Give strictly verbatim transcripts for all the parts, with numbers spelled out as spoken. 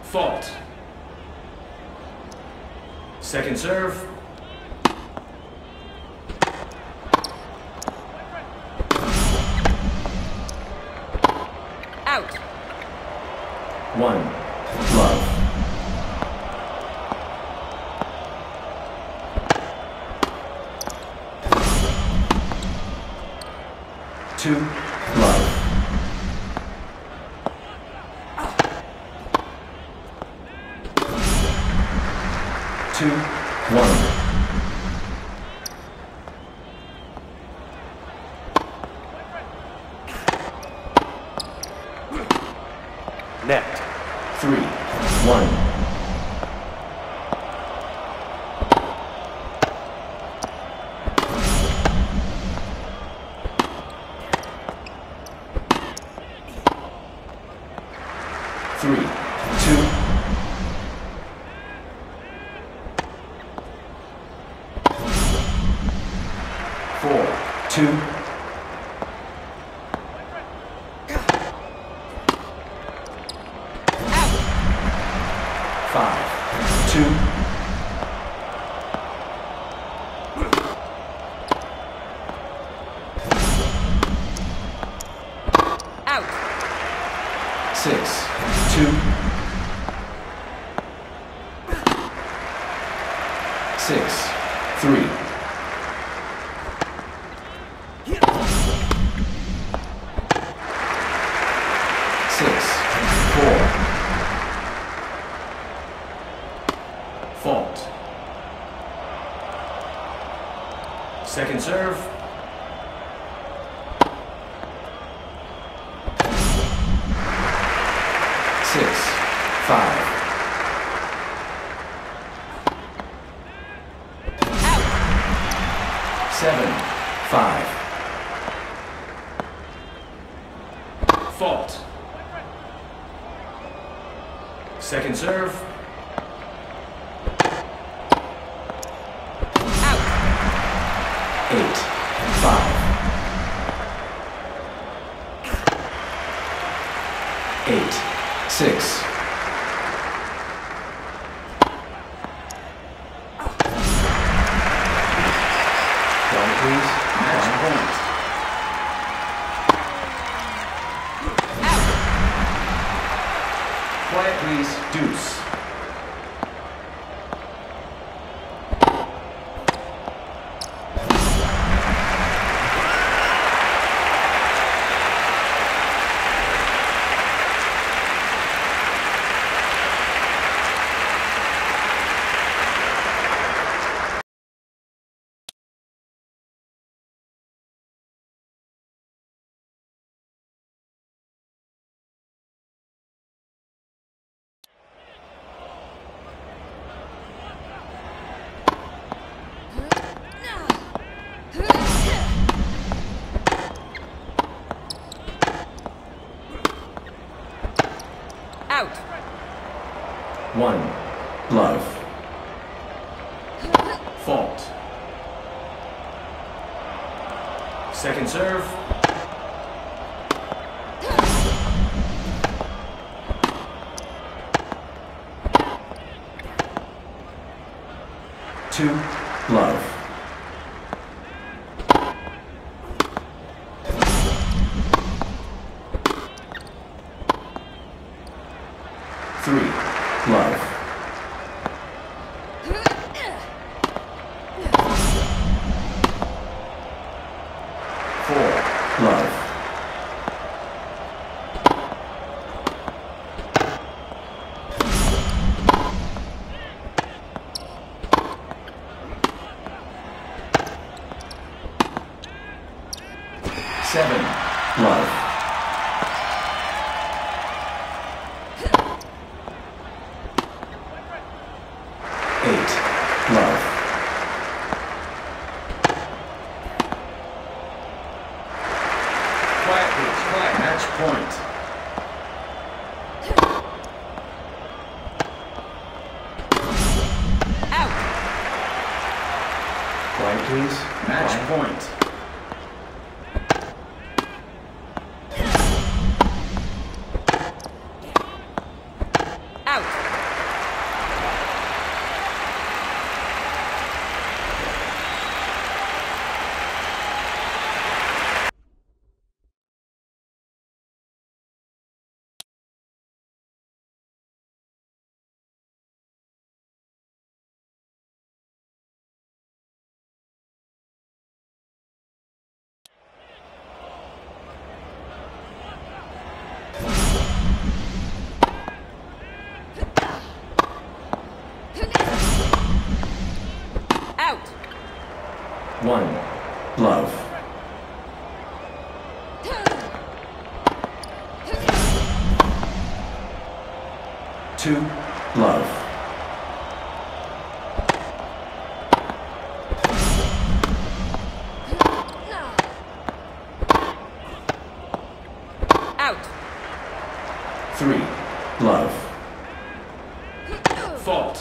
Fault. Second serve. Out. One. Love. Two. Love. Two. One. Net. Three. One. Three. Two. Four. Two. Five, two, Out. six, two, six, three, six, four. Fault. Second serve. Six, five. Out. Seven, five. Fault. Second serve. Eight, five. Eight, six. One, please. Match point. Out. Quiet, please. Deuce. Out. One. Love. Fault. Second serve. Two. Love. Three. Love. Four. Love. Seven. Love. Eight. Love. Quiet, please. Quiet. Match point. Out. Quiet, please. Match Quiet. point. Out. One. Love. Two. Love. Out. Three. Love. Fault.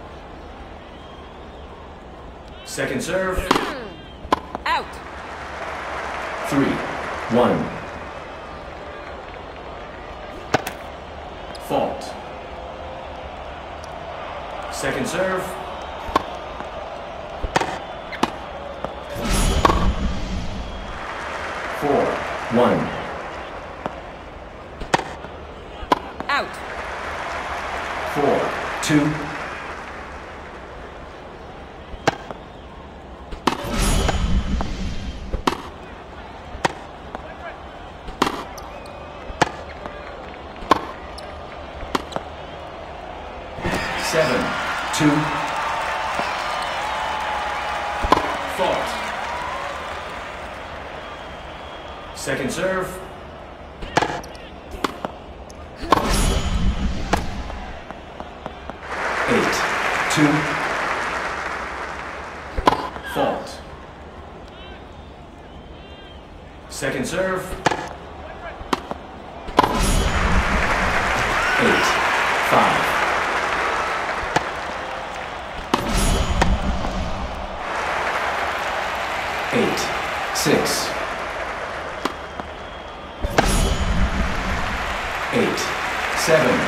Second serve. Out. Three. One. Fault. Second serve. Four. One. Out. Four. Two. Seven. Two. Fault. Second serve. Eight. Two. Fault. Second serve. Eight. Five. Eight. Six. Eight. Seven.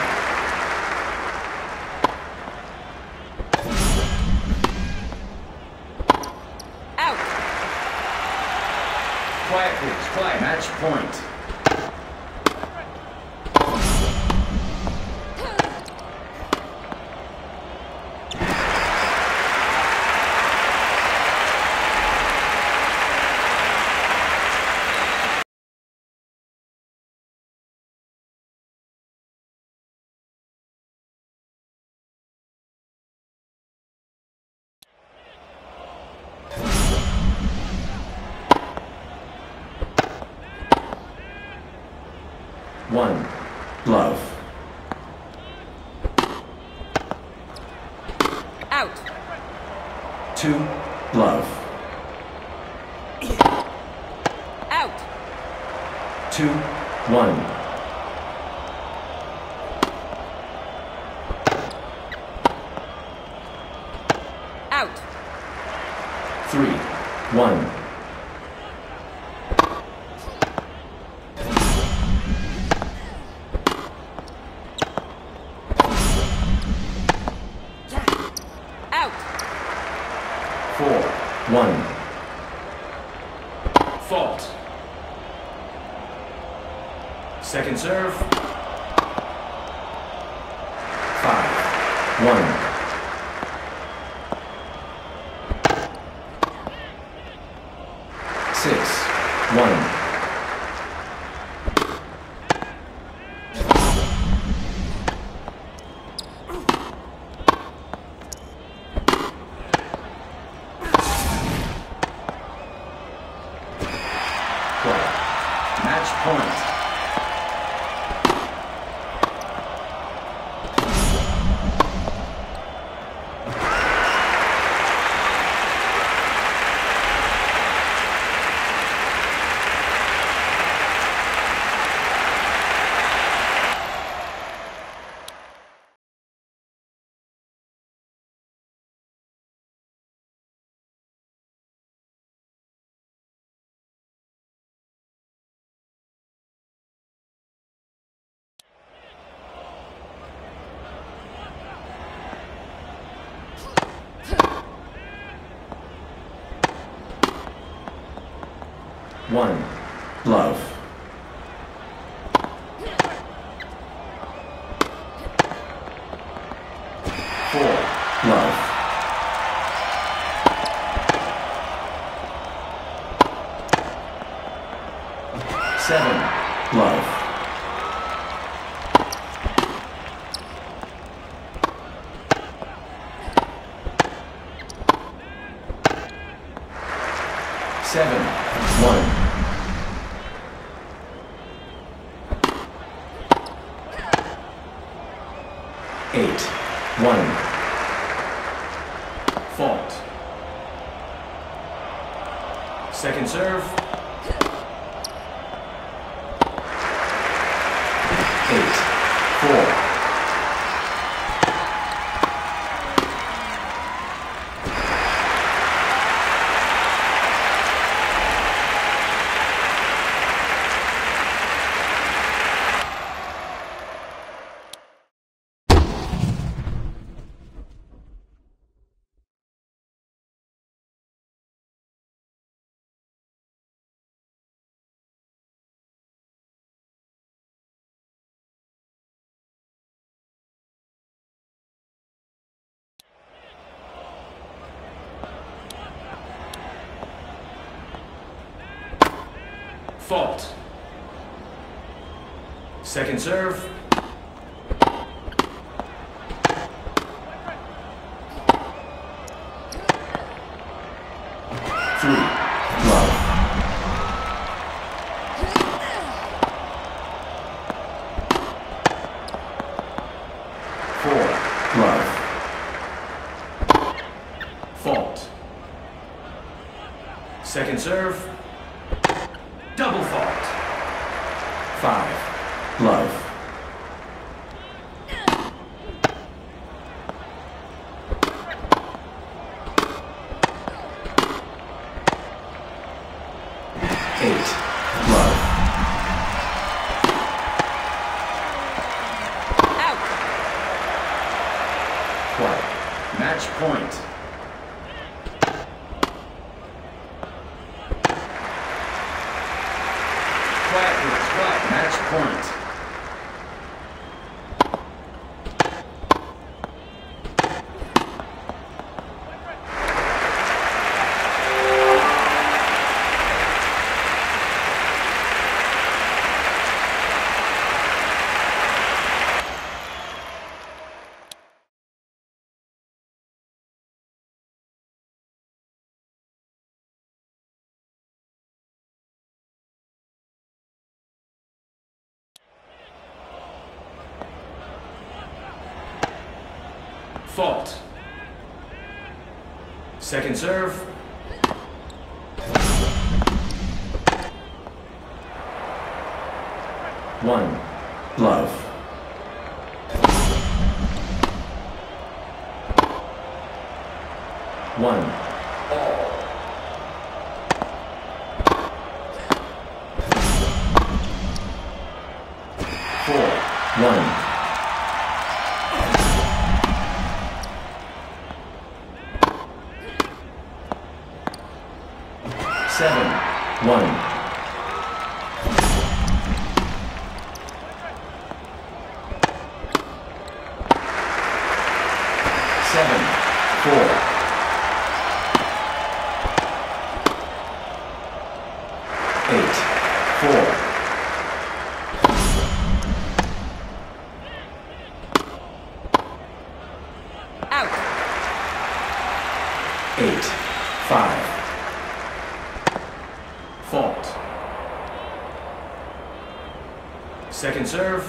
Out. Quiet, please. Quiet. Match point. One. Love. Out. Two. Love. Out. Two. One. Out. Three. One. Out. Four. One. Fault. Second serve. Five. One. Six. One. Match point. One. Love. Four. Love. Seven. Love. Seven. One. Eight. One. Fault. Second serve. Eight. Four. Fault. Second serve. Three. Love. Four. Love. Fault. Second serve. Double fault. Five. Love. Eight. Love. Out. Quiet. Match point. Quiet, please. Quiet. Match point. Fault. Second serve. One. Love. One. All. Four. One. Seven. One. Seven. Four. Eight. Four. Out. Eight. Five. Fault. Second serve.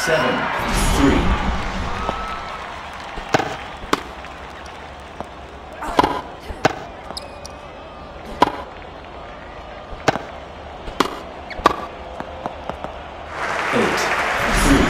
Seven, three. Eight, three.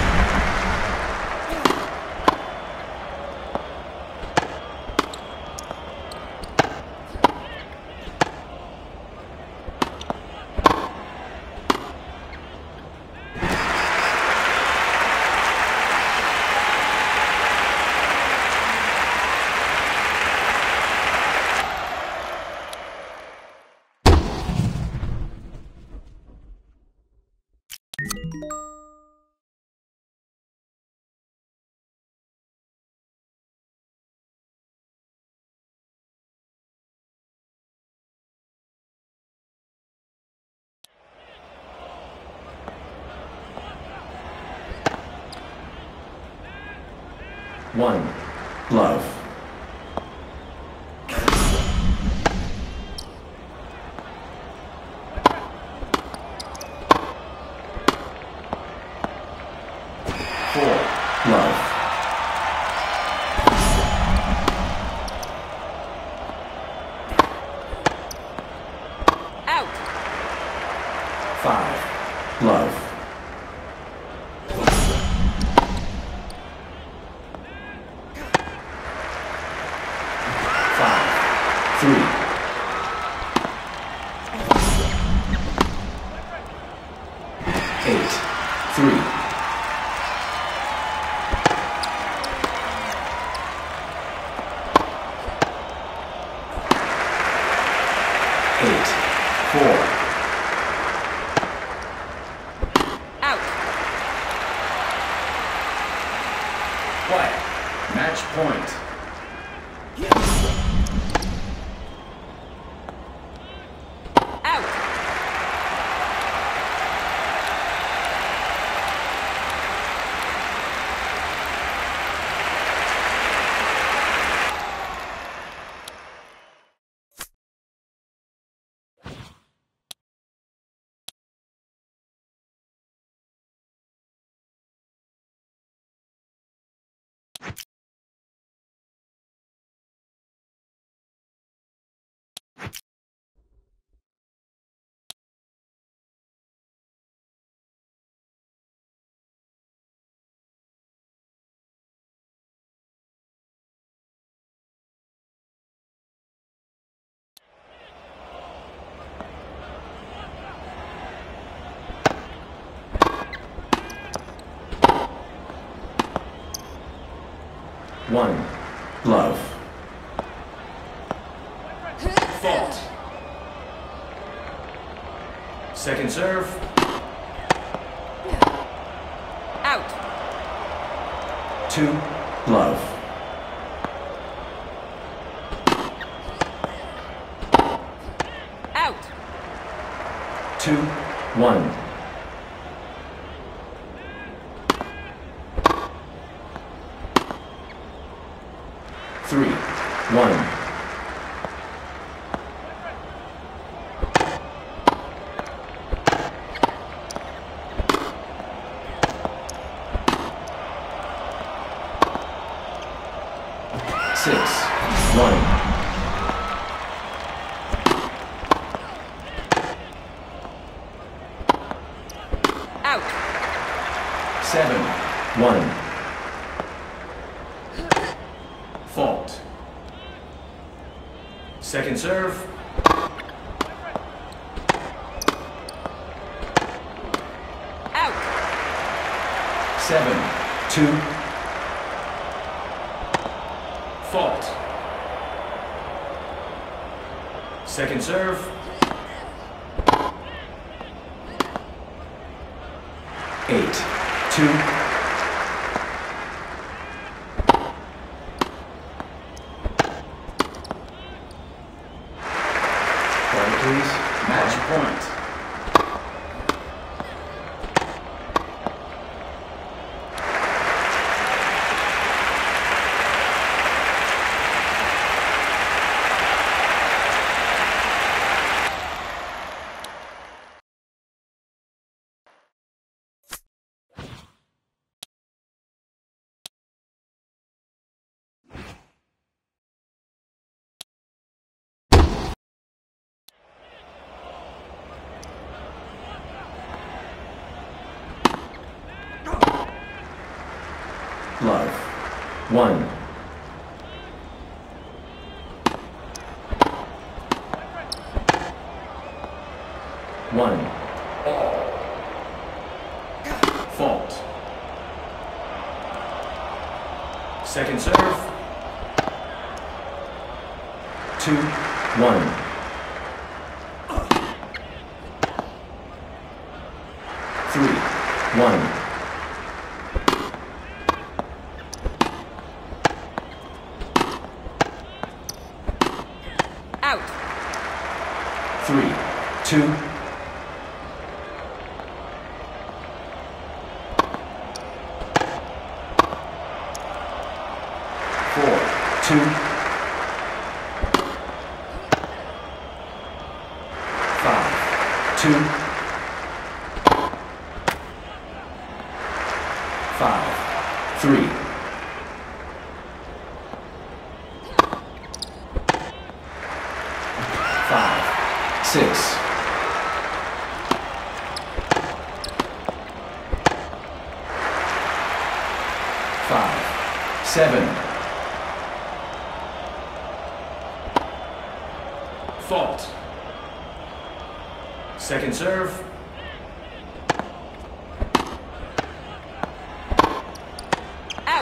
One, love. Four, love. Out. Five, love. Three. Eight. Three. Eight. Four. Out. Quiet. Match point. One, love. Fault. Second serve. Out. Two, love. Out. Two, one. Three, one. Six, one. Out. Seven, one. Fault. Second serve. Out. Seven, two. Fault. Second serve. Eight, two. Please, match point. love. One. One. Fault. Second serve. Two. One. Three. One. Out. Three. Two. Four. Two. Five. Two. Five. Three. Five. Six. Five. Seven. Fault. Second serve. Out.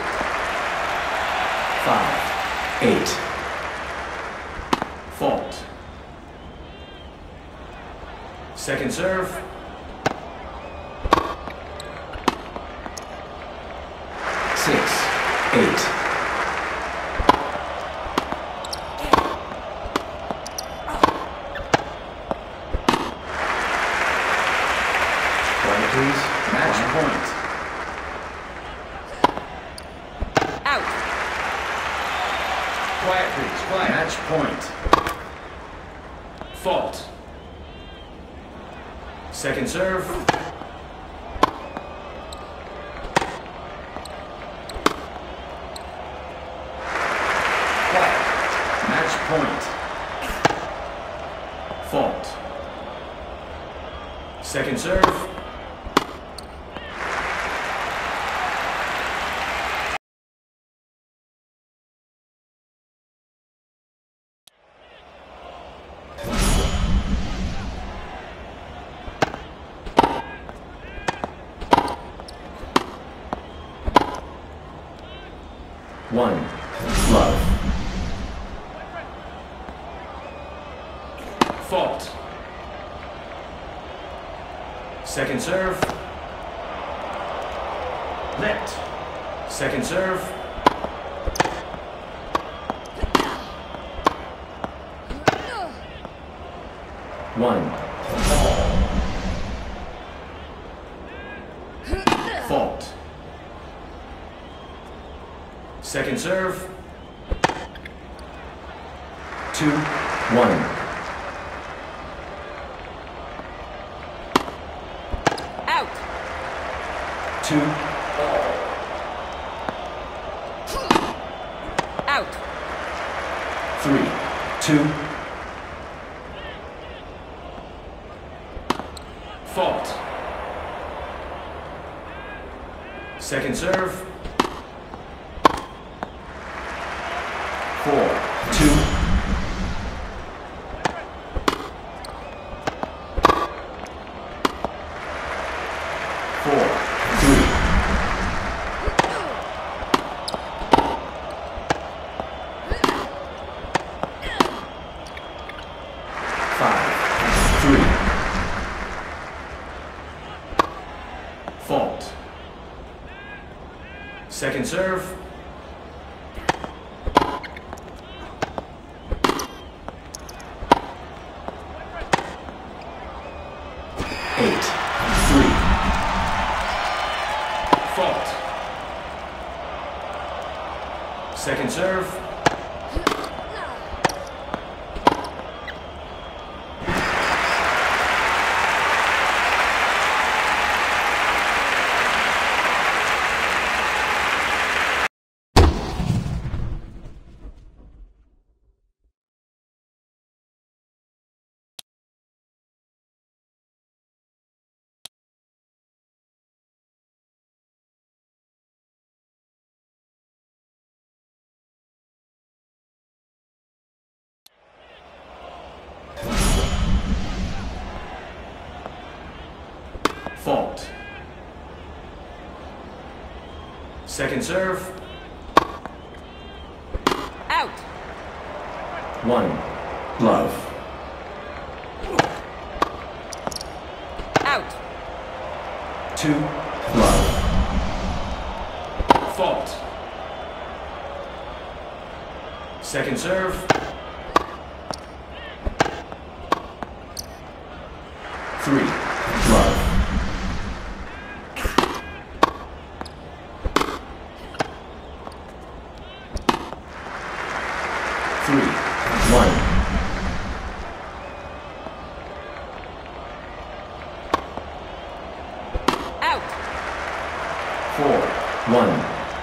Five. Eight. Fault. Second serve. Six. Eight. Quiet, please. Match point. Out. Quiet, please. Quiet. Match point. Fault. Second serve. Quiet. Match point. Fault. Second serve. One. Love. Fault. Second serve. Let. Second serve. One. Fault. Second serve. Two. One. Out. Two. Out. Three. Two. Fault. Second serve. Four. Two. Four. Three. Five. Three. Fault. Second serve. Eight. Three. Fault. Second serve. Fault. Second serve. Out. One. Love. Out. Two. Love. Fault. Second serve. Three. Love. Three. One. Out. Four. One.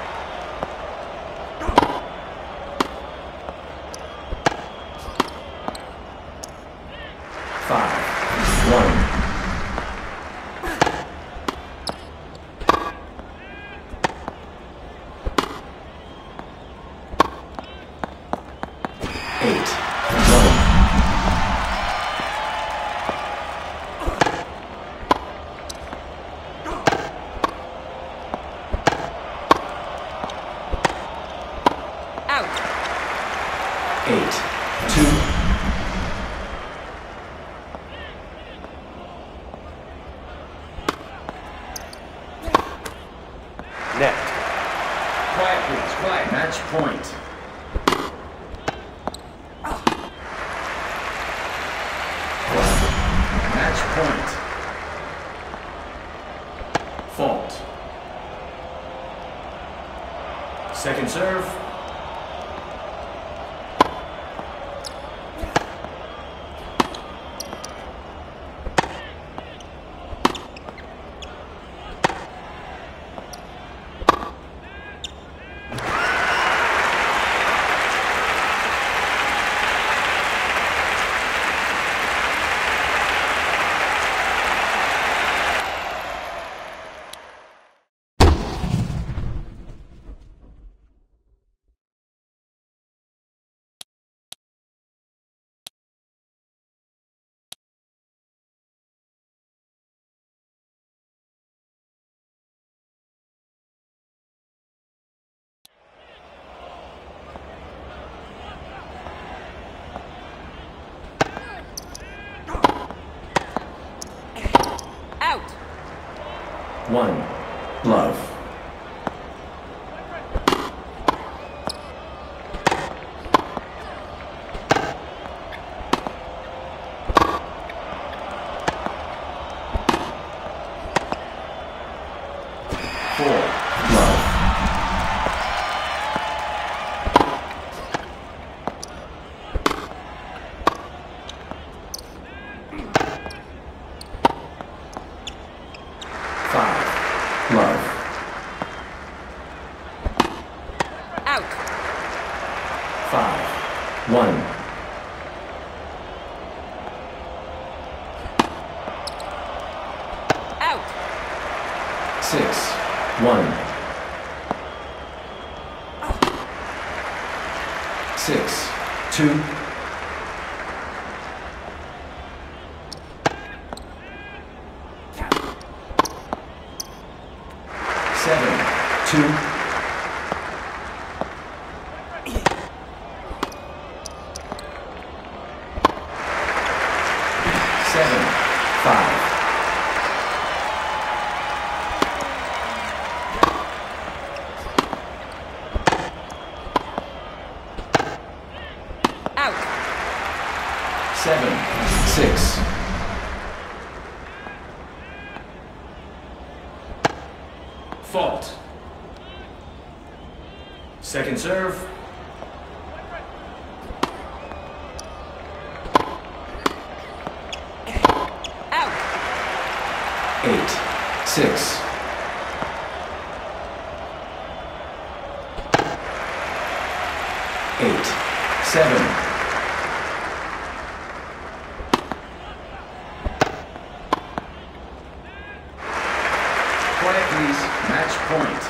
Five. One. Eight. One. Out. Eight. Two. Net. Quiet, please. Quiet. Match point. Match point. Fault. Second serve. Out. One. Love. Four. Love. Five. Love. Out. Five. One. Out. Six. One. Six. Two. Seven. Two. Seven. Five. Out. Seven. Six. Fault. Second serve. Out. Eight. Six. Eight. Seven. Quiet, please. Match point.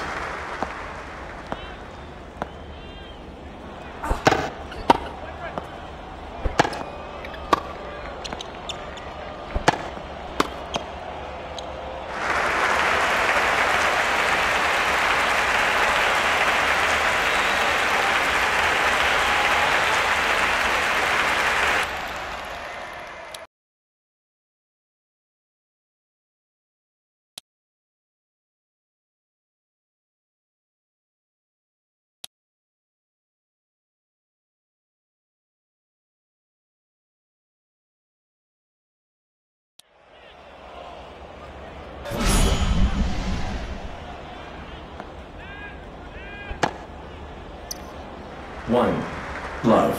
One. Love.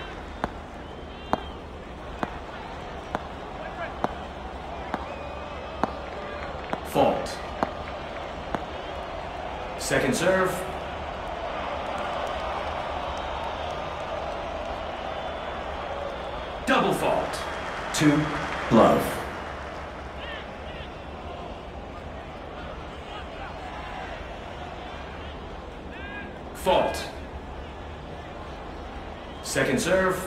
Fault. Second serve. Double fault. Two. Love. Fault. Second serve.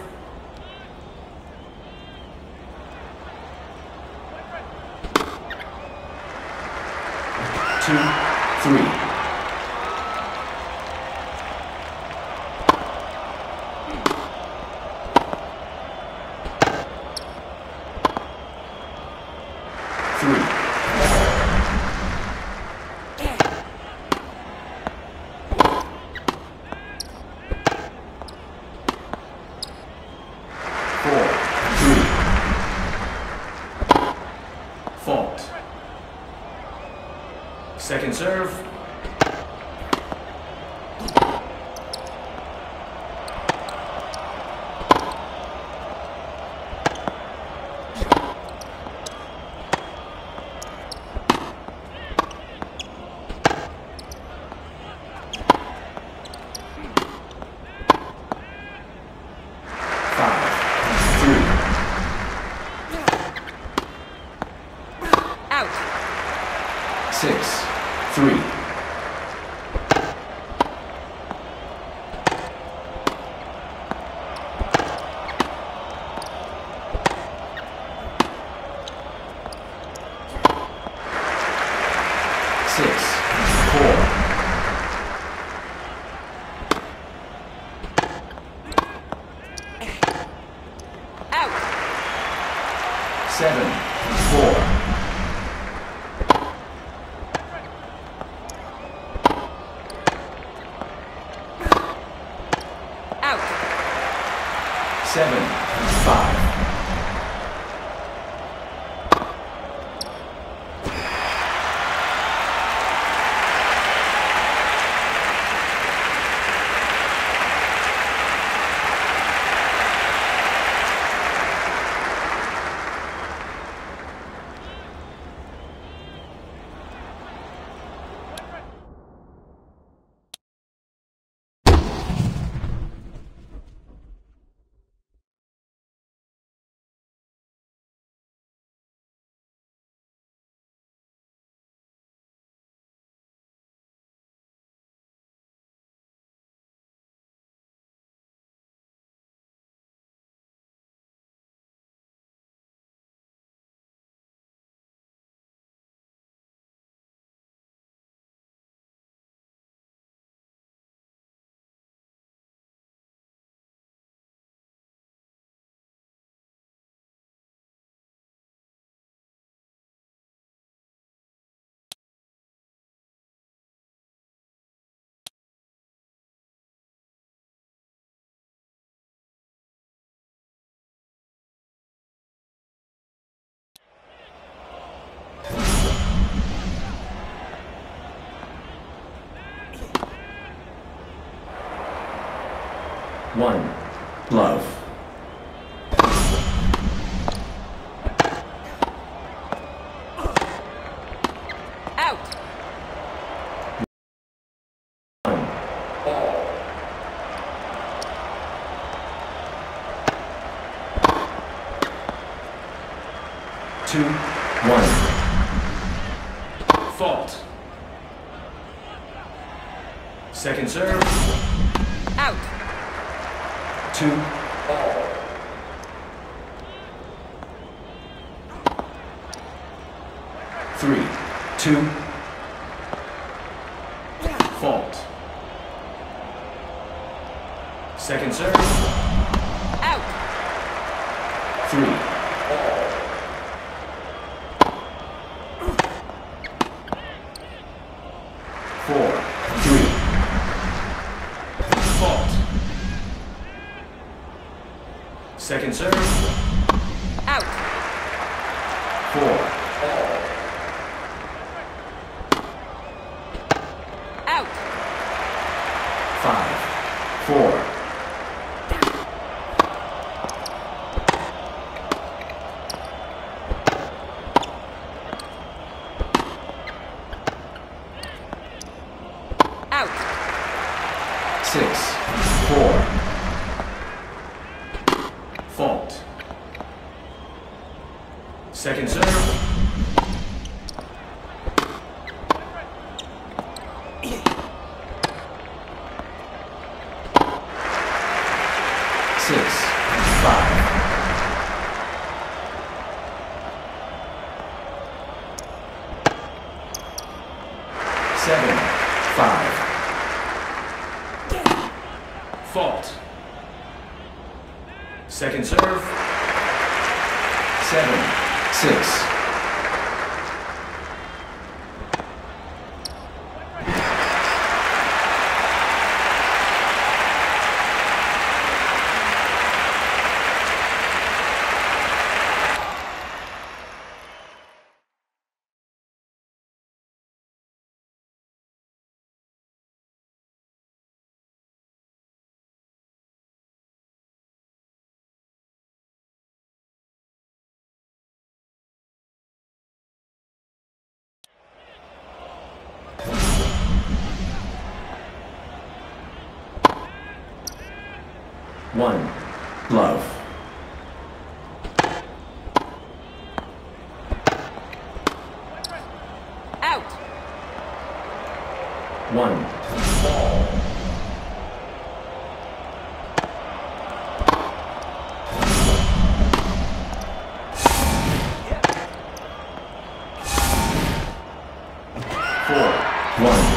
Two, three. Three. Four, three. Fault. Second serve. Six, three. Six, four. Out. Seven, four. Seven, five. One. Love. Out. One. Ball. Two. One. Fault. Second serve. Out. Two. Ball. Three. Two. Fault. Second serve. Out. Three. Ball. Four. Three. Fault. Second serve. Out. Four. Ball. Out. Five. Four. Out. Six, four. Fault. Second serve. Six, five. Seven, five. Fault. Second serve. Seven, six. One, love. Out. One, ball. Four, one.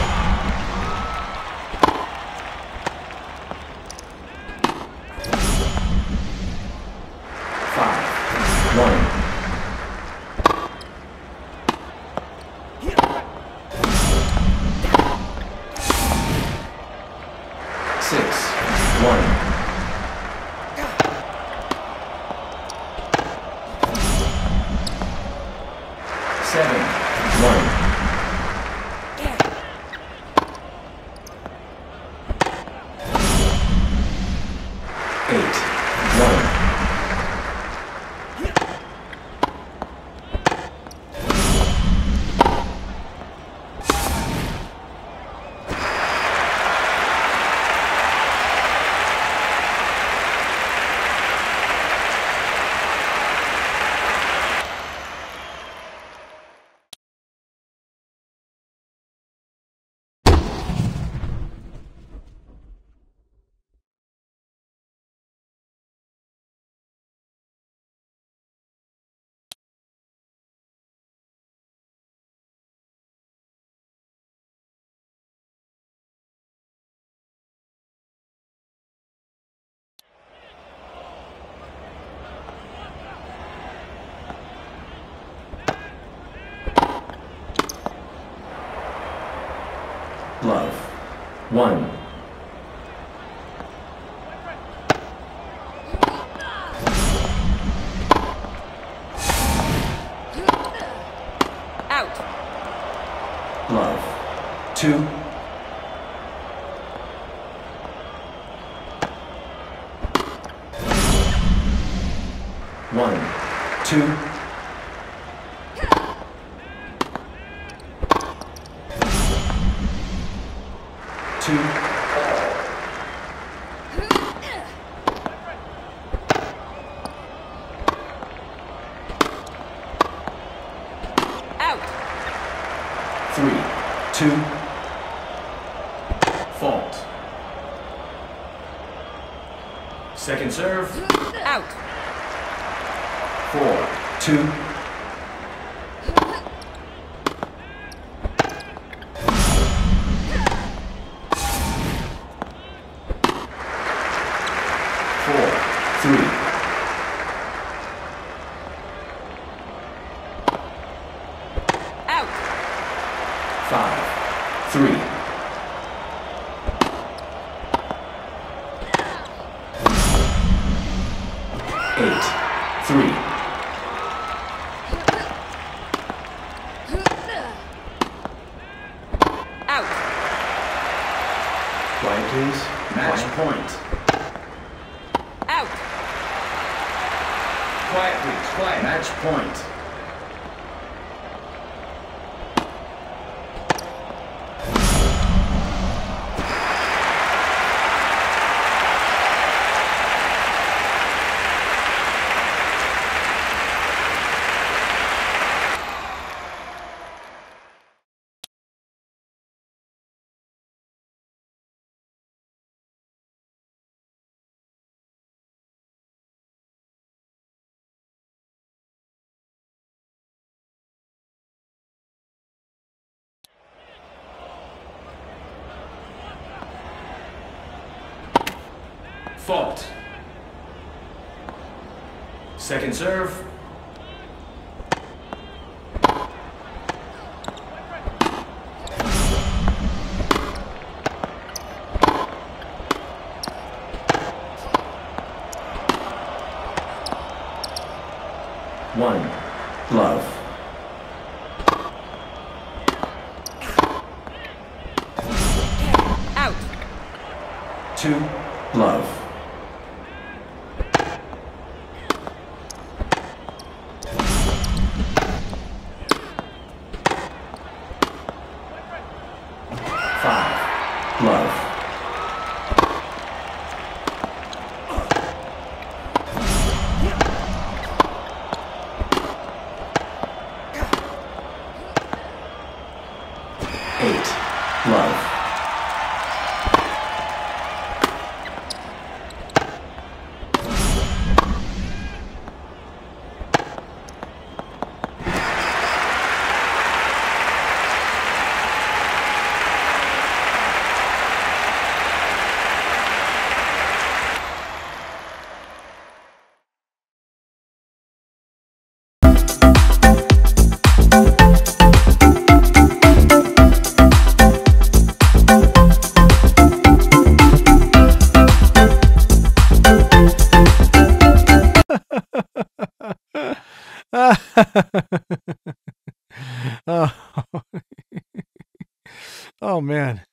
Six, one. Seven, one. Eight, one. Love. One. Out. Love. Two. One. Two. Two. Out. Three. Two. Fault. Second serve. Out. Four. Two. Four, three. Out. Five, three. Eight, three. Out. Quiet, please. Match point. Out. Quiet, please. Quiet. Match point. Fault. Second serve. One. Love. Out. Two. Love. Five. Love. Eight. Love. oh. Oh man.